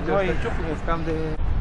noi cam de...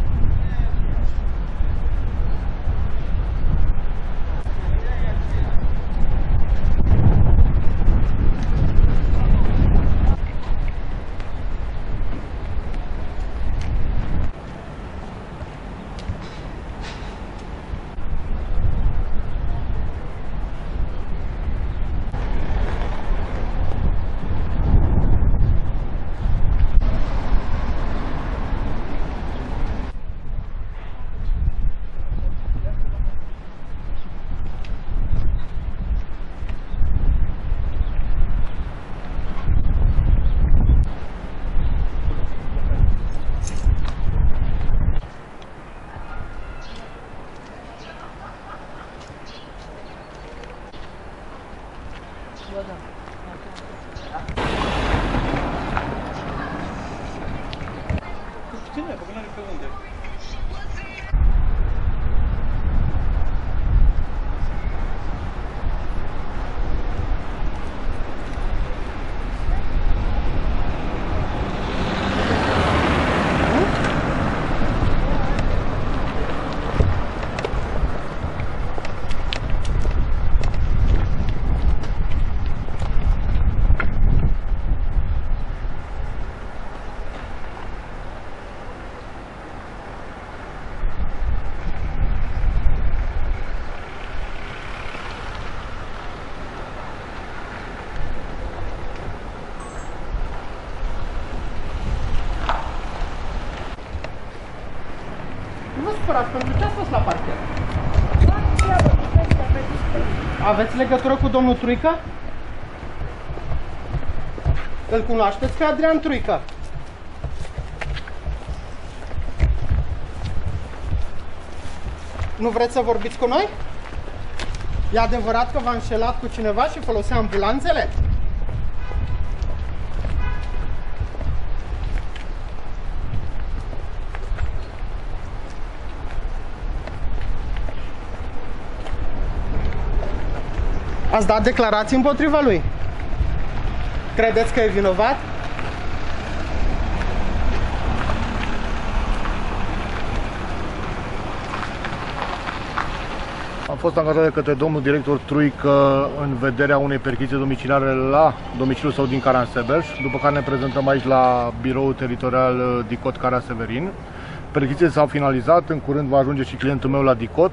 Cine? Că nu pe unde? Nu vă supărați, pentru ce ați fost la parchet? Aveți legătură cu domnul Truica? Îl cunoașteți pe Adrian Truica? Nu vreți să vorbiți cu noi? E adevărat că v-a înșelat cu cineva și folosea ambulanțele? Ați dat declarații împotriva lui? Credeți că e vinovat? Am fost angajat de către domnul director Truică în vederea unei perchiziții domiciliare la domiciliul său din Caransebeș, după care ne prezentăm aici la biroul teritorial DICOT Cara-Severin. Perchiziția s-a finalizat, în curând va ajunge și clientul meu la DICOT.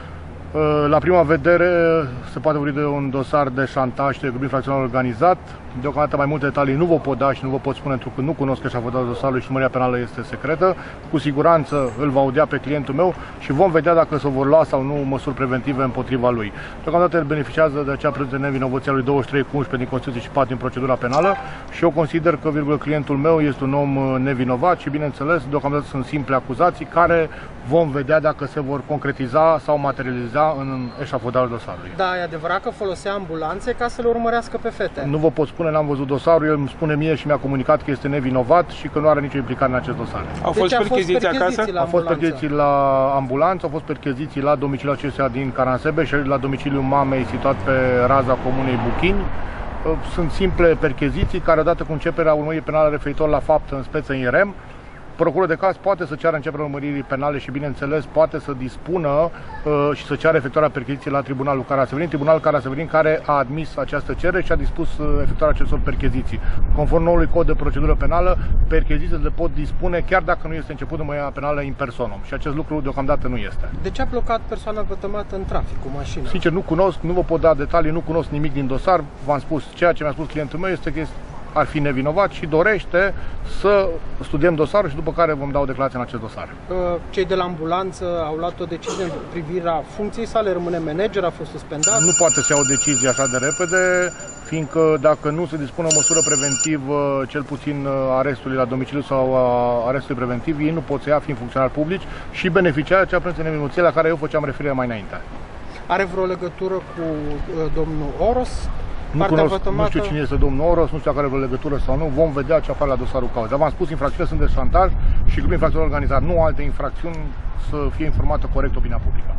La prima vedere se poate vorbi de un dosar de șantaj și de grup infracțional organizat. Deocamdată mai multe detalii nu vă pot da și nu vă pot spune pentru că nu cunosc eșafodarea dosarului și urmărirea penală este secretă. Cu siguranță îl va audia pe clientul meu și vom vedea dacă se vor lua sau nu măsuri preventive împotriva lui. Deocamdată el beneficiază de acea prezumție de nevinovăție a lui 23/11 din Constituție și 4 din procedura penală și eu consider că clientul meu este un om nevinovat și bineînțeles deocamdată sunt simple acuzații care vom vedea dacă se vor concretiza sau materializa în eșafodarea dosarului. Da, e adevărat că folosea ambulanțe ca să le urmărească pe fete. Nu vă pot spune, n-am văzut dosarul, el îmi spune mie și mi-a comunicat că este nevinovat și că nu are nicio implicare în acest dosar. Au fost percheziții acasă? Au fost percheziții la ambulanță, au fost percheziții la domiciliul acestuia din Caransebeș și la domiciliul mamei situat pe raza comunei Buchini. Sunt simple percheziții care, odată cu începerea urmăririi penale referitor la faptă în speță in rem, procurorul de caz poate să ceară începerea urmăririi penale și, bineînțeles, poate să dispună și să ceară efectuarea percheziției la Tribunalul Cara-Severin, Tribunalul Cara-Severin care a admis această cerere și a dispus efectuarea acestor percheziții. Conform noului cod de procedură penală, perchezițiile le pot dispune chiar dacă nu este început urmărirea penală in personam și acest lucru deocamdată nu este. De ce a blocat persoana vătămată în trafic cu mașina? Sincer, nu cunosc, nu vă pot da detalii, nu cunosc nimic din dosar. V-am spus, ceea ce mi-a spus clientul meu este că ar fi nevinovat și dorește să studiem dosarul și după care vom da o declarație în acest dosar. Cei de la ambulanță au luat o decizie în privirea funcției sale, rămâne manager, a fost suspendat? Nu poate să ia o decizie așa de repede, fiindcă dacă nu se dispune o măsură preventivă, cel puțin arestului la domiciliu sau arestului preventiv, ei nu pot să ia fiind funcționari publici și beneficiază acea prezență nevinovăție la care eu făceam referire mai înainte. Are vreo legătură cu domnul Oros? Nu știu cine este domnul Oros, nu știu dacă are vreo legătură sau nu, vom vedea ce apare la dosarul cauzei. V-am spus, infracțiunile sunt de șantaj și grup infracțional organizat, nu alte infracțiuni, să fie informată corect opinia publică.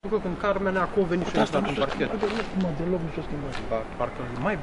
După când Carmen a venit și a stat în parchet. Mă, deloc nu s-a schimbat. Parcă mai...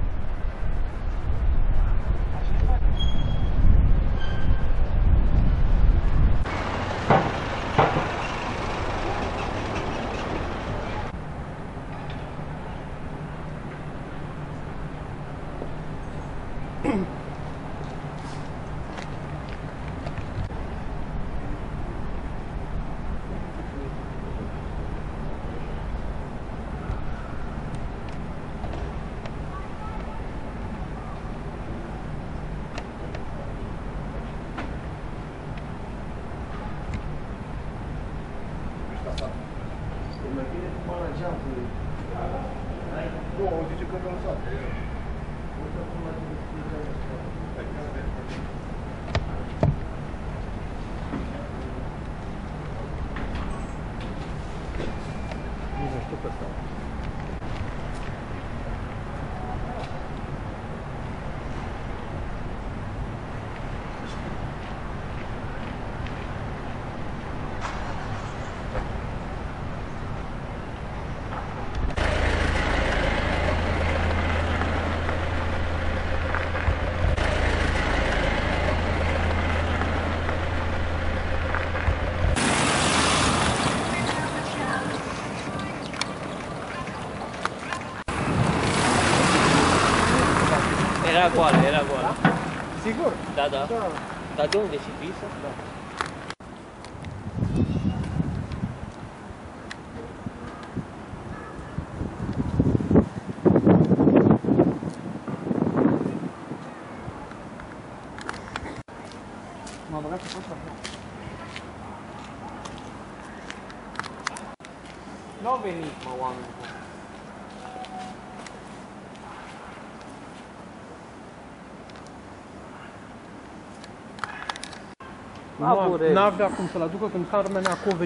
Nu, zice că nu lăsat. Nu știu pe asta. Era goală, era goală. Sigur? Da, da. Da. Dar de unde? Și pisă? Da. M-a băgat și fost acolo. Nu au venit, mă, oameni. Nu avea cum să-l aducă când Carmen a